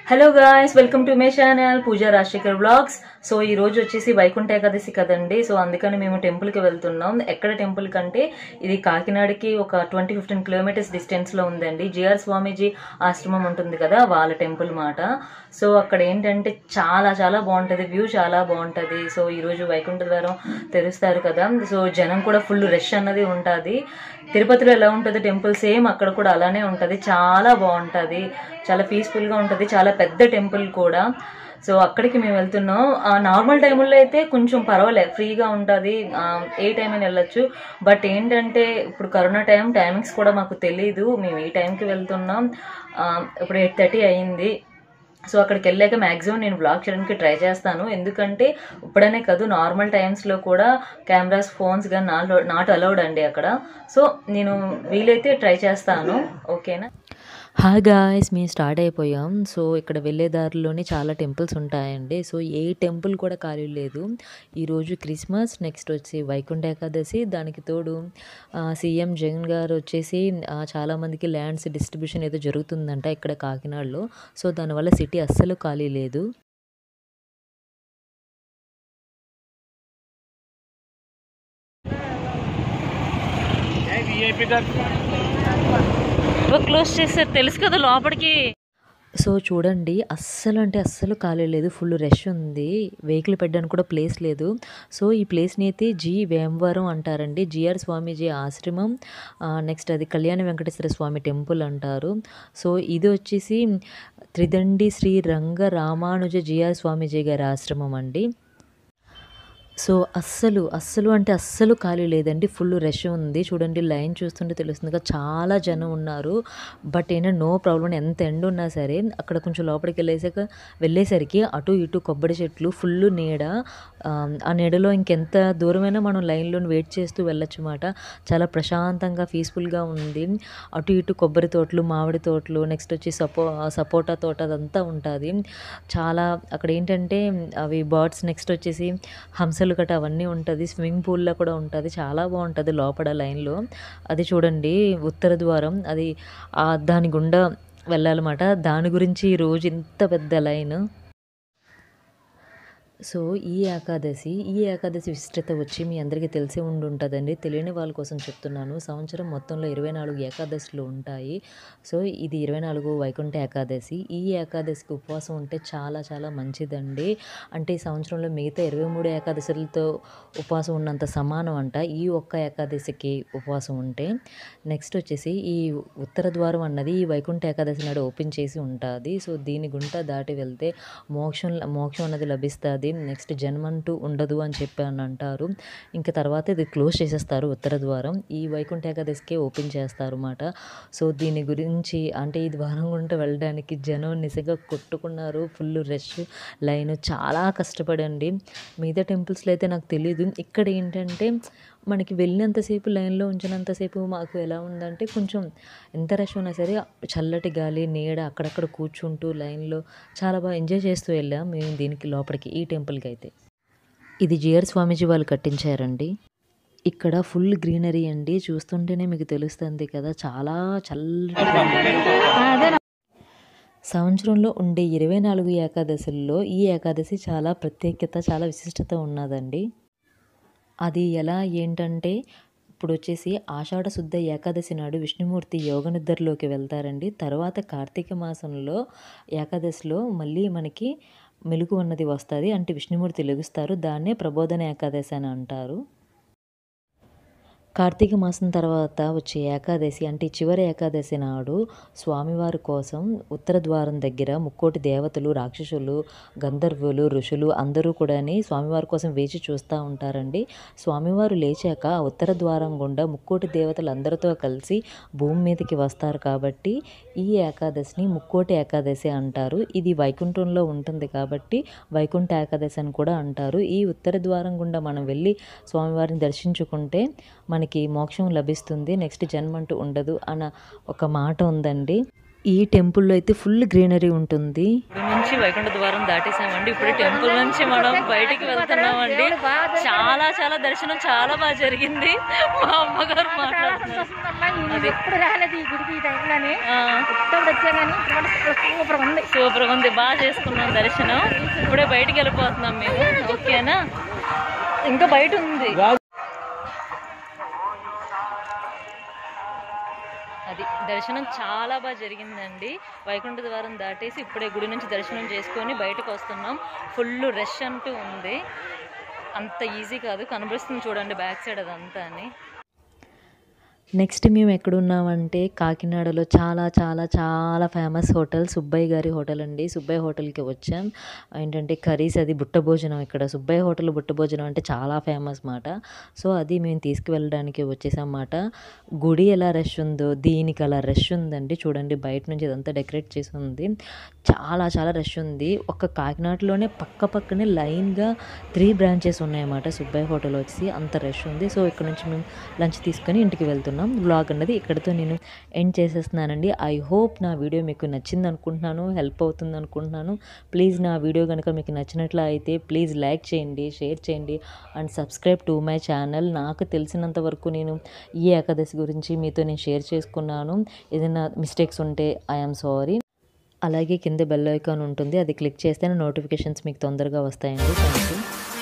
Hello guys, welcome to my channel Pooja Rajashekar vlogs. So ఈ రోజు వచ్చేసి వైకుంఠ ఏకాదశి కదండి. సో అందుకని మేము టెంపుల్ కి వెళ్తున్నాం. ఎక్కడ టెంపుల్ కంటే ఇది కాకినాడకి ఒక 15 కిలోమీటర్స్ డిస్టెన్స్ లో ఉందండి. జిఆర్ స్వామీజీ ఆశ్రమం ఉంటుంది కదా, వాళ్ళ టెంపుల్ మాట. సో అక్కడ ఏంటంటే చాలా చాలా బాగుంటది, వ్యూ చాలా బాగుంటది. సో ఈ రోజు వైకుంఠ ద్వారం తెరుస్తారు కదా, సో జనం కూడా ఫుల్ రష్ అన్నది ఉంటుంది. తిరుపతిలో ఎలా ఉంటుంది టెంపుల్, సేమ్ అక్కడ కూడా అలానే ఉంటుంది. చాలా బాగుంటుంది, చాలా పీస్ఫుల్ గా ఉంటుంది, చాలా పెద్ద టెంపుల్ కూడా. సో అక్కడికి మేము వెళ్తున్నాం. నార్మల్ టైముల్లో అయితే కొంచెం పర్వాలేదు, ఫ్రీగా ఉంటుంది, ఏ టైం అయినా వెళ్ళొచ్చు. బట్ ఏంటంటే ఇప్పుడు కరోనా టైమింగ్స్ కూడా మాకు తెలీదు. మేము ఈ టైంకి వెళ్తున్నాం. ఇప్పుడు 8:30 అయింది. సో అక్కడికి వెళ్ళాక మ్యాక్సిమం నేను బ్లాగ్ చేయడానికి ట్రై చేస్తాను. ఎందుకంటే ఇప్పుడనే కాదు, నార్మల్ టైమ్స్లో కూడా కెమెరాస్, ఫోన్స్ కానీ నాట్ అలౌడ్ అండి అక్కడ. సో నేను వీలైతే ట్రై చేస్తాను. ఓకేనా? హాయ్ గాయ్స్, మేము స్టార్ట్ అయిపోయాం. సో ఇక్కడ వెళ్ళే దారిలోనే చాలా టెంపుల్స్ ఉంటాయండి. సో ఏ టెంపుల్ కూడా ఖాళీ లేదు. ఈరోజు క్రిస్మస్, నెక్స్ట్ వచ్చి వైకుంఠ ఏకాదశి, దానికి తోడు సీఎం జగన్ గారు వచ్చేసి చాలామందికి ల్యాండ్స్ డిస్ట్రిబ్యూషన్ ఏదో జరుగుతుందంట ఇక్కడ కాకినాడలో. సో దానివల్ల సిటీ అస్సలు ఖాళీ లేదు. క్లోజ్ చేస్తారు, తెలుసు కదా లోపలికి. సో చూడండి, అస్సలు అంటే అస్సలు ఖాళీ లేదు, ఫుల్ రష్ ఉంది. వెహికల్ పెట్టడానికి కూడా ప్లేస్ లేదు. సో ఈ ప్లేస్ని అయితే వేమవరం అంటారండి. జిఆర్ స్వామీజీ ఆశ్రమం. నెక్స్ట్ అది కళ్యాణ వెంకటేశ్వర స్వామి టెంపుల్ అంటారు. సో ఇది వచ్చేసి త్రిదండి శ్రీ రంగ రామానుజ జిఆర్ స్వామీజీ గారి ఆశ్రమం అండి. సో అస్సలు అంటే అస్సలు ఖాళీ లేదండి, ఫుల్ రష్ ఉంది. చూడండి, లైన్ చూస్తుంటే తెలుస్తుందిగా, చాలా జనం ఉన్నారు. బట్ ఏంటంటే నో ప్రాబ్లం, ఎంత ఎండ ఉన్నా సరే అక్కడ కొంచెం లోపలికి వెళ్ళేసరికి అటు ఇటు కొబ్బరి చెట్లు, ఫుల్ నీడ. ఆ నీడలో ఇంకెంత దూరమైనా మనం లైన్లో వెయిట్ చేస్తూ వెళ్ళొచ్చు అన్నమాట. చాలా ప్రశాంతంగా, పీస్ఫుల్గా ఉంది. అటు ఇటు కొబ్బరి తోటలు, మామిడి తోటలు, నెక్స్ట్ వచ్చి సపోటా తోట అదంతా ఉంటుంది. చాలా అక్కడ ఏంటంటే అవి బర్డ్స్, నెక్స్ట్ వచ్చేసి హంసలు గట్ట అవన్నీ ఉంటుంది. స్విమ్మింగ్ పూల్లో కూడా ఉంటుంది, చాలా బాగుంటుంది లోపల లైన్లో. అది చూడండి ఉత్తర ద్వారం, అది దాని గుండా వెళ్ళాలన్నమాట. దాని గురించి రోజు ఇంత పెద్ద లైన్. సో ఈ ఏకాదశి విశిష్టత వచ్చి మీ అందరికీ తెలిసే ఉంటుందండి. తెలియని వాళ్ళ కోసం చెప్తున్నాను. సంవత్సరం మొత్తంలో 24 ఏకాదశులు ఉంటాయి. సో ఇది 24 వైకుంఠ ఏకాదశి. ఈ ఏకాదశికి ఉపవాసం ఉంటే చాలా చాలా మంచిదండి. అంటే ఈ సంవత్సరంలో మిగతా 23 ఏకాదశులతో ఉపవాసం ఉన్నంత సమానం అంట ఈ ఒక్క ఏకాదశికి ఉపవాసం ఉంటే. నెక్స్ట్ వచ్చేసి ఈ ఉత్తర ద్వారం అన్నది ఈ వైకుంఠ ఏకాదశి నాడు ఓపెన్ చేసి ఉంటుంది. సో దీని గుంట దాటి వెళ్తే మోక్షం అన్నది లభిస్తుంది. నెక్స్ట్ జన్మంటూ ఉండదు అని చెప్పి అంటారు. ఇంకా తర్వాత ఇది క్లోజ్ చేసేస్తారు ఉత్తర ద్వారం. ఈ వైకుంఠ ఏకాదశికే ఓపెన్ చేస్తారు అన్నమాట. సో దీని గురించి అంటే ఈ ద్వారం గుంట వెళ్ళడానికి జనం నిజంగా కొట్టుకున్నారు, ఫుల్ రష్ లైన్, చాలా కష్టపడండి. మిగతా టెంపుల్స్లో అయితే నాకు తెలియదు. ఇక్కడ ఏంటంటే మనకి వెళ్ళినంతసేపు, లైన్లో ఉంచినంతసేపు మాకు ఎలా ఉందంటే కొంచెం ఎంత రష్ ఉన్నా సరే చల్లటి గాలి, నీడ, అక్కడక్కడ కూర్చుంటూ లైన్లో చాలా బాగా ఎంజాయ్ చేస్తూ వెళ్ళాం మేము దీనికి లోపలికి, ఈ టెంపుల్కి అయితే. ఇది జిఆర్ స్వామీజీ వాళ్ళు కట్టించారండి. ఇక్కడ ఫుల్ గ్రీనరీ అండి, చూస్తుంటేనే మీకు తెలుస్తుంది కదా, చాలా చల్లటి. సంవత్సరంలో ఉండే 24 ఏకాదశుల్లో ఈ ఏకాదశి చాలా ప్రత్యేకత, చాలా విశిష్టత ఉన్నదండి. అది ఎలా ఏంటంటే ఇప్పుడు వచ్చేసి ఆషాఢ శుద్ధ ఏకాదశి నాడు విష్ణుమూర్తి యోగనిద్రలోకి వెళ్తారండి. తర్వాత కార్తీక మాసంలో ఏకాదశిలో మళ్ళీ మనకి మెలుగు అన్నది వస్తుంది, అంటే విష్ణుమూర్తి లెగుస్తారు. దాన్నే ప్రబోధన ఏకాదశి అని అంటారు. కార్తీక మాసం తర్వాత వచ్చే ఏకాదశి అంటే చివరి ఏకాదశి నాడు స్వామివారి కోసం ఉత్తర ద్వారం దగ్గర ముక్కోటి దేవతలు, రాక్షసులు, గంధర్వులు, ఋషులు అందరూ కూడా స్వామివారి కోసం వేచి చూస్తూ ఉంటారండి. స్వామివారు లేచాక ఉత్తర ద్వారం గుండా ముక్కోటి దేవతలు అందరితో కలిసి భూమి మీదకి వస్తారు. కాబట్టి ఈ ఏకాదశిని ముక్కోటి ఏకాదశి అంటారు. ఇది వైకుంఠంలో ఉంటుంది కాబట్టి వైకుంఠ ఏకాదశి అని కూడా అంటారు. ఈ ఉత్తర ద్వారం గుండా మనం వెళ్ళి స్వామివారిని దర్శించుకుంటే మనకి మోక్షం లభిస్తుంది, నెక్స్ట్ జన్మంటూ ఉండదు అన్న ఒక మాట ఉందండి. ఈ టెంపుల్లో అయితే ఫుల్ గ్రీనరీ ఉంటుంది. ఇప్పుడు నుంచి వైకుంఠ ద్వారం దాటేసామండి. ఇప్పుడు టెంపుల్ నుంచి మనం బయటికి వెళ్తున్నామండి. చాలా చాలా దర్శనం చాలా బాగా జరిగింది. మా అమ్మగారు మాట్లాడుతున్నారు. సూపర్ ఉంది, బాగా చేసుకున్నాం దర్శనం. ఇప్పుడే బయటికి వెళ్ళిపోతున్నాం మేము. ఓకేనా, ఇంకా బయట ఉంది. అది దర్శనం చాలా బాగా జరిగిందండి. వైకుంఠ ద్వారం దాటేసి ఇప్పుడే గుడి నుంచి దర్శనం చేసుకొని బయటకు వస్తున్నాం. ఫుల్ రష్ అంటూ ఉంది. అంత ఈజీ కాదు, కనిపిస్తుంది చూడండి బ్యాక్ సైడ్ అదంతా అని. నెక్స్ట్ మేము ఎక్కడున్నామంటే కాకినాడలో చాలా చాలా చాలా ఫేమస్ హోటల్ సుబ్బయ్య గారి హోటల్ అండి. సుబ్బయ్య హోటల్కి వచ్చాం. ఏంటంటే కర్రీస్ అది బుట్ట భోజనం. ఇక్కడ సుబ్బయ్య హోటల్ బుట్ట భోజనం అంటే చాలా ఫేమస్ మాట. సో అది మేము తీసుకువెళ్ళడానికి వచ్చేసాం మాట. గుడి ఎలా రష్ ఉందో దీనికి అలా రష్ ఉందండి. చూడండి బయట నుంచి ఇదంతా డెకరేట్ చేసి ఉంది. చాలా చాలా రష్ ఉంది. ఒక కాకినాడలోనే పక్కనే లైన్గా 3 బ్రాంచెస్ ఉన్నాయన్నమాట సుబ్బయ్య హోటల్ వచ్చి. అంత రష్ ఉంది. సో ఇక్కడ నుంచి మేము లంచ్ తీసుకొని ఇంటికి వెళ్తున్నాం. వ్లాగ్ అన్నది ఇక్కడితో నేను ఎండ్ చేసేస్తున్నానండి. ఐ హోప్ నా వీడియో మీకు నచ్చింది అనుకుంటున్నాను, హెల్ప్ అవుతుంది అనుకుంటున్నాను. ప్లీజ్ నా వీడియో కనుక మీకు నచ్చినట్లు అయితే ప్లీజ్ లైక్ చేయండి, షేర్ చేయండి and subscribe to my channel. నాకు తెలిసినంత వరకు నేను ఈ ఏకాదశి గురించి మీతో నేను షేర్ చేసుకున్నాను. ఏదైనా మిస్టేక్స్ ఉంటే ఐఎమ్ సారీ. అలాగే కింద బెల్ ఐకాన్ ఉంటుంది, అది క్లిక్ చేస్తే నోటిఫికేషన్స్ మీకు తొందరగా వస్తాయండి. Thank you.